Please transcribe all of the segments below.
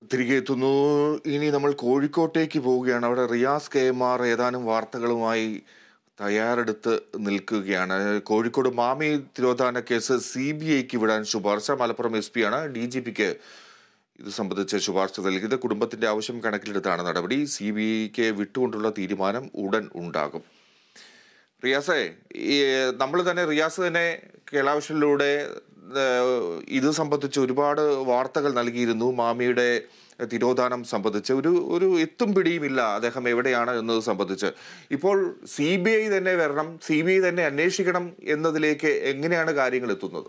തിരികെ എത്തുന്നു. ഇനി നമ്മൾ കോഴിക്കോട്ടേക്ക് പോവുകയാണ്. അവിടെ റിയാസ് KMR ഏതാനും വാർത്തകളുമായി തയ്യാറെടുത്ത് നിൽക്കുകയാണ്. കോഴിക്കോട് മാമി തിരോധാന കേസ് CBIക്ക് വിടാൻ ശുപാർശ. മലപ്പുറം SP ആണ് DGPക്ക് ഇത് സംബന്ധിച്ച് ശുപാർശ നൽകിയത്. കുടുംബത്തിന്റെ ആവശ്യം കണക്കിലെടുത്താണ് നടപടി. CBIക്ക് വിട്ടുകൊണ്ടുള്ള തീരുമാനം ഉടൻ ഉണ്ടാകും. റിയാസ് തന്നെ കേരളാവിഷനിലൂടെ ഇത് സംബന്ധിച്ച് ഒരുപാട് വാർത്തകൾ നൽകിയിരുന്നു. മാമിയുടെ തിരോധാനം സംബന്ധിച്ച് ഒരു എത്തും പിടിയുമില്ല അദ്ദേഹം എവിടെയാണ് എന്നത് സംബന്ധിച്ച്. ഇപ്പോൾ CBI തന്നെ വരണം, CBI തന്നെ അന്വേഷിക്കണം എന്നതിലേക്ക് എങ്ങനെയാണ് കാര്യങ്ങൾ എത്തുന്നത്?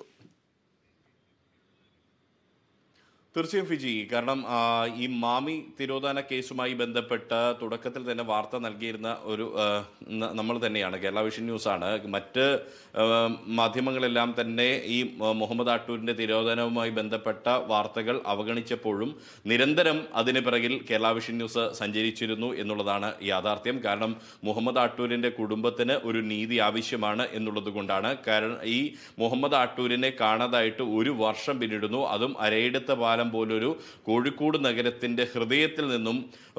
തീർച്ചയായും ഫിജി, കാരണം ഈ മാമി തിരോധാന കേസുമായി ബന്ധപ്പെട്ട് തുടക്കത്തിൽ തന്നെ വാർത്ത നൽകിയിരുന്ന ഒരു നമ്മൾ തന്നെയാണ്, കേരള വിഷൻ ന്യൂസാണ്. മറ്റ് മാധ്യമങ്ങളെല്ലാം തന്നെ ഈ മുഹമ്മദ് ആട്ടൂരിൻ്റെ തിരോധാനവുമായി ബന്ധപ്പെട്ട വാർത്തകൾ അവഗണിച്ചപ്പോഴും നിരന്തരം അതിന് പിറകിൽ കേരള വിഷൻ ന്യൂസ് സഞ്ചരിച്ചിരുന്നു എന്നുള്ളതാണ് യാഥാർത്ഥ്യം. കാരണം മുഹമ്മദ് ആട്ടൂരിൻ്റെ കുടുംബത്തിന് ഒരു നീതി ആവശ്യമാണ് എന്നുള്ളത് കൊണ്ടാണ്. കാരണം ഈ മുഹമ്മദ് ആട്ടൂരിനെ കാണാതായിട്ട് ഒരു വർഷം പിന്നിടുന്നു. അതും അരയിടത്ത പാലം പോലൊരു കോഴിക്കോട് നഗരത്തിന്റെ ഹൃദയത്തിൽ നിന്നും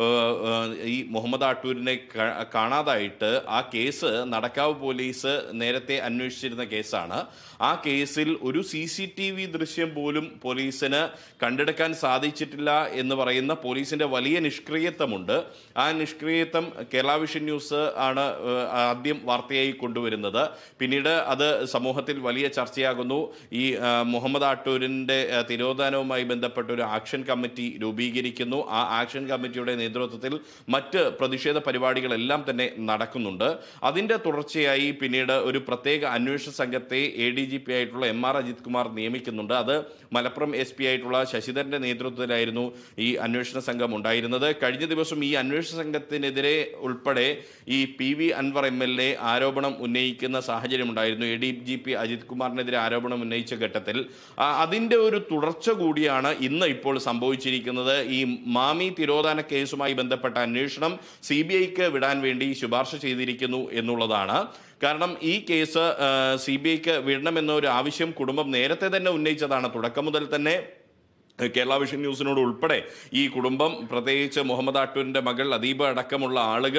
ഈ മുഹമ്മദ് ആട്ടൂരിനെ കാണാതായിട്ട് ആ കേസ് നടക്കാവ് പോലീസ് നേരത്തെ അന്വേഷിച്ചിരുന്ന കേസാണ്. ആ കേസിൽ ഒരു CCTV ദൃശ്യം പോലും പോലീസിന് കണ്ടെടുക്കാൻ സാധിച്ചിട്ടില്ല എന്ന് പറയുന്ന പോലീസിന്റെ വലിയ നിഷ്ക്രിയത്വമുണ്ട്. ആ നിഷ്ക്രിയത്വം കേരള വിഷൻ ന്യൂസ് ആണ് ആദ്യം വാർത്തയായി കൊണ്ടുവരുന്നത്. പിന്നീട് അത് സമൂഹത്തിൽ വലിയ ചർച്ചയാകുന്നു. ഈ മുഹമ്മദ് ആട്ടൂരിന്റെ തിരോധാനവുമായി ബന്ധപ്പെട്ട ഒരു ആക്ഷൻ കമ്മിറ്റി രൂപീകരിക്കുന്നു. ആ ആക്ഷൻ കമ്മിറ്റിയുടെ നേതൃത്വത്തിൽ മറ്റ് പ്രതിഷേധ പരിപാടികളെല്ലാം തന്നെ നടക്കുന്നുണ്ട്. അതിൻ്റെ തുടർച്ചയായി പിന്നീട് ഒരു പ്രത്യേക അന്വേഷണ സംഘത്തെ ADGP ആയിട്ടുള്ള MR അജിത് കുമാർ നിയമിക്കുന്നുണ്ട്. അത് മലപ്പുറം SP ആയിട്ടുള്ള ശശിധരന്റെ നേതൃത്വത്തിലായിരുന്നു ഈ അന്വേഷണ സംഘം ഉണ്ടായിരുന്നത്. കഴിഞ്ഞ ദിവസം ഈ അന്വേഷണ സംഘത്തിനെതിരെ ഉൾപ്പെടെ ഈ PV അൻവർ MLA ആരോപണം ഉന്നയിക്കുന്ന സാഹചര്യം ഉണ്ടായിരുന്നു. ADGP അജിത് കുമാറിനെതിരെ ആരോപണം ഉന്നയിച്ച ഘട്ടത്തിൽ അതിൻ്റെ ഒരു തുടർച്ച കൂടിയാണ് ഇന്ന് ഇപ്പോൾ സംഭവിച്ചിരിക്കുന്നത്. ഈ മാമി തിരോധാന കേസുമായി ബന്ധപ്പെട്ട അന്വേഷണം CBIക്ക് വിടാൻ വേണ്ടി ശുപാർശ ചെയ്തിരിക്കുന്നു എന്നുള്ളതാണ്. കാരണം ഈ കേസ് CBIക്ക് വിടണമെന്നൊരു ആവശ്യം കുടുംബം നേരത്തെ തന്നെ ഉന്നയിച്ചതാണ്. തുടക്കം മുതൽ തന്നെ കേരള വിഷൻ ന്യൂസിനോട് ഉൾപ്പെടെ ഈ കുടുംബം, പ്രത്യേകിച്ച് മുഹമ്മദ് ആട്ടൂരിൻ്റെ മകൾ അദീബ അടക്കമുള്ള ആളുകൾ,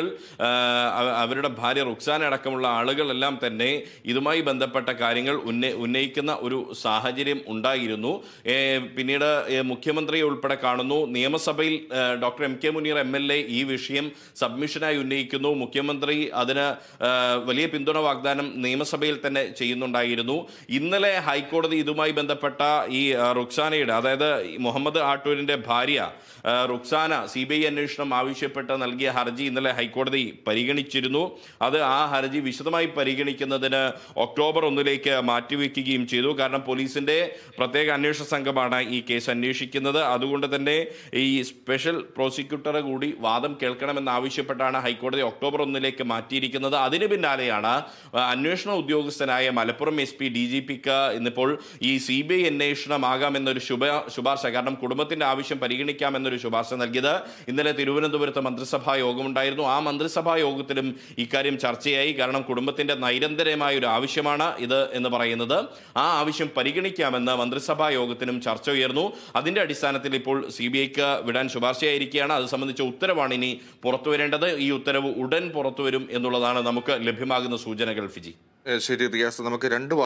അവരുടെ ഭാര്യ റുക്സാന അടക്കമുള്ള ആളുകളെല്ലാം തന്നെ ഇതുമായി ബന്ധപ്പെട്ട കാര്യങ്ങൾ ഉന്നയിക്കുന്ന ഒരു സാഹചര്യം ഉണ്ടായിരുന്നു. പിന്നീട് മുഖ്യമന്ത്രിയെ ഉൾപ്പെടെ കാണുന്നു. നിയമസഭയിൽ ഡോക്ടർ MK മുനീർ MLA ഈ വിഷയം സബ്മിഷനായി ഉന്നയിക്കുന്നു. മുഖ്യമന്ത്രി അതിന് വലിയ പിന്തുണ വാഗ്ദാനം നിയമസഭയിൽ തന്നെ ചെയ്യുന്നുണ്ടായിരുന്നു. ഇന്നലെ ഹൈക്കോടതി ഇതുമായി ബന്ധപ്പെട്ട ഈ റുക്സാനയുടെ, അതായത് മുഹമ്മദ് ആട്ടൂരിന്റെ ഭാര്യ റുക്സാന CBI അന്വേഷണം ആവശ്യപ്പെട്ട് നൽകിയ ഹർജി ഇന്നലെ ഹൈക്കോടതി പരിഗണിച്ചിരുന്നു. ആ ഹർജി വിശദമായി പരിഗണിക്കുന്നതിന് ഒക്ടോബർ 1 മാറ്റിവെക്കുകയും ചെയ്തു. കാരണം പോലീസിന്റെ പ്രത്യേക അന്വേഷണ സംഘമാണ് ഈ കേസ് അന്വേഷിക്കുന്നത്. അതുകൊണ്ട് തന്നെ ഈ സ്പെഷ്യൽ പ്രോസിക്യൂട്ടറെ കൂടി വാദം കേൾക്കണമെന്നാവശ്യപ്പെട്ടാണ് ഹൈക്കോടതി ഒക്ടോബർ 1 മാറ്റിയിരിക്കുന്നത്. അതിന് പിന്നാലെയാണ് അന്വേഷണ ഉദ്യോഗസ്ഥനായ മലപ്പുറം SP DGPക്ക് ഇന്നിപ്പോൾ ഈ CBI അന്വേഷണമാകാമെന്നൊരു ശുപാർശ, കാരണം കുടുംബത്തിന്റെ ആവശ്യം പരിഗണിക്കാമെന്നൊരു ശുപാർശ നൽകിയത്. ഇന്നലെ തിരുവനന്തപുരത്ത് മന്ത്രിസഭാ യോഗമുണ്ടായിരുന്നു. ആ മന്ത്രിസഭാ യോഗത്തിലും ഇക്കാര്യം ചർച്ചയായി. കാരണം കുടുംബത്തിന്റെ നൈരന്തര്യമായ ഒരു ആവശ്യമാണ് ഇത് എന്ന് പറയുന്നത്. ആ ആവശ്യം പരിഗണിക്കാമെന്ന് മന്ത്രിസഭാ യോഗത്തിനും ചർച്ച ഉയർന്നു. അതിന്റെ അടിസ്ഥാനത്തിൽ ഇപ്പോൾ CBIക്ക് വിടാൻ ശുപാർശയായിരിക്കുകയാണ്. അത് സംബന്ധിച്ച ഉത്തരവാണ് ഇനി പുറത്തു വരേണ്ടത്. ഈ ഉത്തരവ് ഉടൻ പുറത്തുവരും എന്നുള്ളതാണ് നമുക്ക് ലഭ്യമാകുന്ന സൂചനകൾ. ഫിജി, ശരി റിയാസ്, നമുക്ക് രണ്ട്